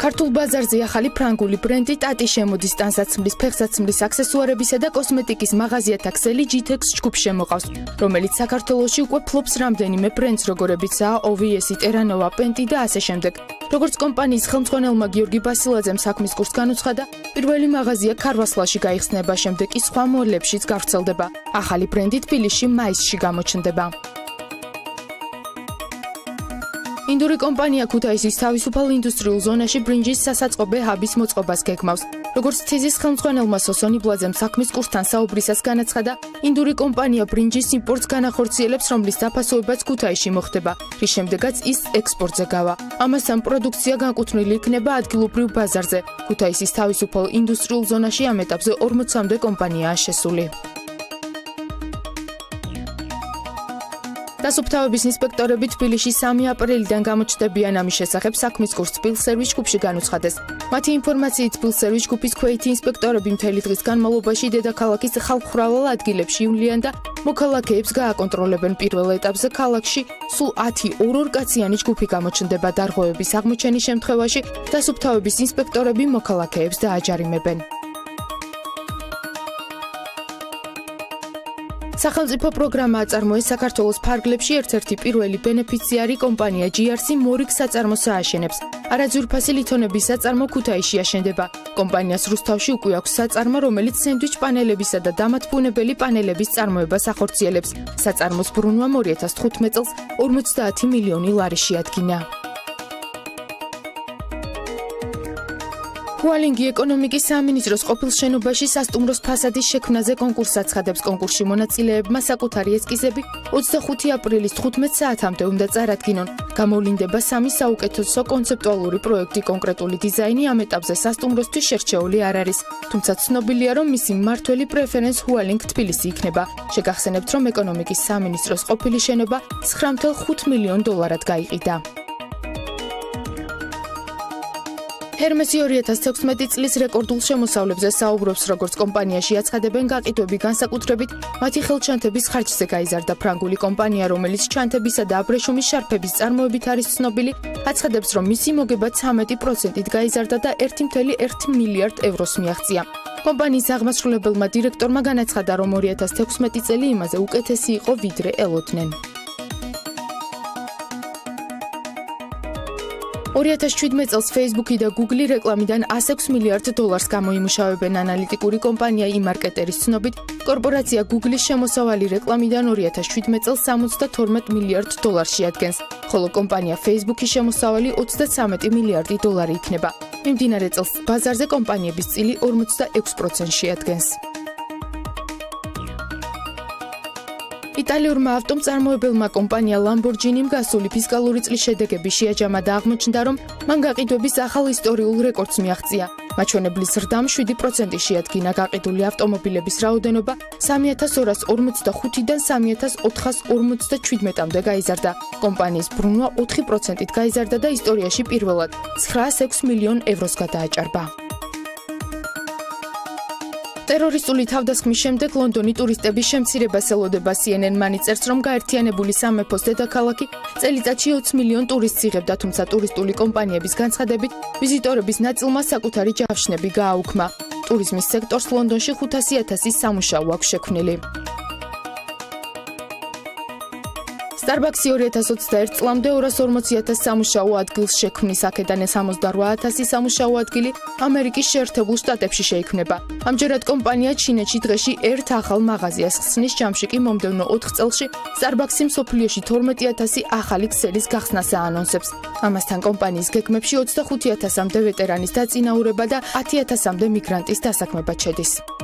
ქართულ ბაზარზე ახალი ფრანგული ბრენდი ტატი შემოდის ტანსაცმლის, ფეხსაცმლის, აქსესუარებისა და კოსმეტიკის მაღაზიათა ქსელი GTEX ჯგუფს შემოყავს, რომელიც საქართველოში უკვე ფლობს რამდენიმე ბრენდს, როგორებიცაა OVS, Terranova, Penti და ასე შემდეგ. როგორც კომპანიის ხელმძღვანელმა გიორგი ბასილაძემ საქმის კურსს განუცხადა, პირველი მაღაზია ქარვასლაში გაიხსნება, შემდეგ კი სხვა მოლლებშიც გავრცელდება. ახალი ბრენდი თბილისში მაისში გამოჩნდება. ინდური კომპანია ქუთაისის თავისუფალ ინდუსტრიულ ზონაში ბრინჯის სასაწყობე ჰაბის მოწყობას გეგმავს. როგორც თიზის ხელმძღვანელმა სოსონი ბლაძემ საქმის კურსთან საუბრისას განაცხადა, ინდური კომპანია ბრინჯის იმპორტს განახორციელებს, რომლის დაფასებაც ქუთაისში მოხდება, რის შემდეგაც ის ექსპორტზე გავა. ამასთან პროდუქცია განკუთვნილი იქნება ადგილობრივ ბაზარზე. ქუთაისის თავისუფალ ინდუსტრიულ ზონაში ამ ეტაპზე 40-მდე კომპანიაა შესული. დასუფთავების ინსპექტორები თბილისში 3 აპრილიდან გამოჩნდებიან, ამის შესახებ საქმის კურსს თბილ სერვის ჯგუფში განუცხადეს. მათი ინფორმაციით თბილ სერვის ჯგუფის ქვეითი ინსპექტორები მთელი დღის განმავლობაში დედაქალაქის ხალხმრავალ ადგილებში ივლიან და მოქალაქეებს გააკონტროლებენ. პირველ ეტაპზე ქალაქში სულ 10 ორ-ორკაციანი ჯგუფი გამოჩნდება. დარღვევების აღმოჩენის შემთხვევაში დასუფთავების ინსპექტორები მოქალაქეებს დააჯარიმებენ. სახელმწიფო პროგრამა აწარმოეს საქართველოს ფარგლებში ერთ-ერთი პირველი ბენეფიციარი კომპანია GRC მორიგ საწარმოს ააშენებს. არაძვირფასი ლითონების საწარმო ქუთაისში აშენდება. კომპანიას რუსთავში უკვე აქვს საწარმო, რომელიც სენდვიჩ პანელებისა და დამათბუნებელი პანელების წარმოებას ახორციელებს. საწარმოს ბრუნვამ 2015 წელს 50 მილიონი ლარი შეადგინა. ჰუალინგი ეკონომიკის სამინისტროს ყოფილ შენობაში სასტუმროს ფასადის შექმნაზე კონკურსს აცხადებს. კონკურსში მონაწილეებმა საკუთარი ესკიზები 25 აპრილის 15 საათამდე უნდა წარადგინონ. გამოვლინდება 3 საუკეთესო კონცეპტუალური პროექტი. კონკრეტული დიზაინი ამ ეტაპზე სასტუმროსთვის შერჩეული არ არის. თუმცა ცნობილია, რომ მისი მმართველი პრეფერენს ჰუალინგ თბილისი იქნება. შეგახსენებთ, რომ ეკონომიკის სამინისტროს ყოფილი შენობა 9.5 მილიონ დოლარად გაიყიდა. ჰერმესი 2016 წლის რეკორდულ შემოსავლებზე საუბრობს, როგორც კომპანიაში აცხადებენ, გაყიდვები განსაკუთრებით მათი ხელჩანთების ხარჯზე გაიზარდა. ფრანგული კომპანია, რომელიც ჩანთებისა და აბრეშუმის შარფების წარმოებით არის ცნობილი, აცხადებს, რომ მისი მოგება 13%-ით გაიზარდა და 1,1 მილიარდ ევროს მიაღწია. კომპანიის აღმასრულებელმა დირექტორმა განაცხადა, რომ 2016 წელი იმაზე უკეთესი იყო, ვიდრე ელოდნენ. 2017 წელს Facebook და Google რეკლამიდან 106 მილიარდ დოლარს გამოიმუშავებენ. ანალიტიკური კომპანია eMarketer-ის ცნობით, კორპორაცია Google-ის შემოსავალი რეკლამიდან 2017 წელს 72 მილიარდ დოლარს შეადგენს, ხოლო კომპანია Facebook-ის შემოსავალი 33 მილიარდი დოლარი იქნება. მიმდინარე წელს ბაზარზე კომპანიების წილი 46% შეადგენს. იტალიურმა ავტომწარმოებელმა კომპანია Lamborghini-მ გასული ფისკალური წლის შედეგები შეაჯამა და აღმოჩნდა, რომ მან გაყიდვების ახალ ისტორიულ რეკორდს მიაღწია. მაჩვენებლის ზრდამ 7% შეადგინა. გაყიდული ავტომობილების რაოდენობა 3245-დან 3457-მდე გაიზარდა. კომპანიის ბრუნვა 4%-ით გაიზარდა და ისტორიაში პირველად 906 მილიონ ევროს გადააჭარბა. ტერორისტული თავდასხმის შემდეგ ლონდონი ტურისტების შემცირებას ელოდება. CNN მანიწერს, რომ გაერთიანებული სამეფოს დედაქალაქი წელიწადში 20 მილიონ ტურისტს იღებდა, თუმცა ტურისტული კომპანიების განცხადებით, ვიზიტორების ნაწილმა საკუთარი ჯავშნები გააუქმა. ტურიზმის სექტორს ლონდონში 500,000 სამუშაო აქვს შექმნილი. Starbucks-ი 2021 წლამდე 240,000 სამუშაო ადგილს შექმნის. აქედან 68,000 სამუშაო ადგილი ამერიკის შეერთებულ შტატებში შეიქმნება. ამჯერად კომპანია ჩინეთში დღეში ერთ ახალ მაღაზიას ხსნის, ჯამში კი მომდევნო 4 წელში Starbucks-ი მსოფლიოში 12,000 ახალი ქსელის გახსნას აანონსებს. ამასთან კომპანიის გეგმებში 25,000-მდე ვეტერანის დაწინაურება და 10,000-მდე მიგრანტის დასაქმება შედის.